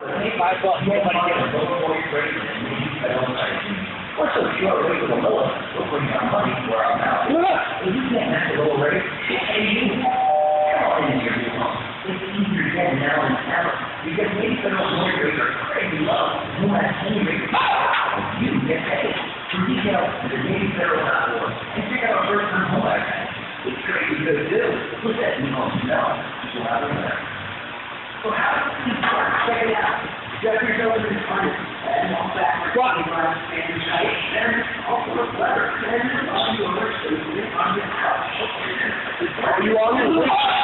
$5, nobody gets it. What's so short rate for the lower? We're putting our money where I'm out. If you can't match the lower rate, hey, you. Come on in here, you know. It's easier getting now than ever. Because maybe federal mortgage rates are crazy low. No matter any rate, you can get paid. For details, visit NavyFederal.org and check out our first-time home buyer package. It's crazy good too. Put that in home now. You'll have it there. So how does this work? Check it out. Jeff yourself in the front and walk back. What? And then also look better. And then on your workstation, on your couch. Are you on this?